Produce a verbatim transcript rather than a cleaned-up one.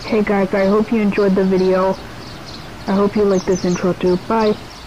Hey guys, I hope you enjoyed the video. I hope you liked this intro too. Bye.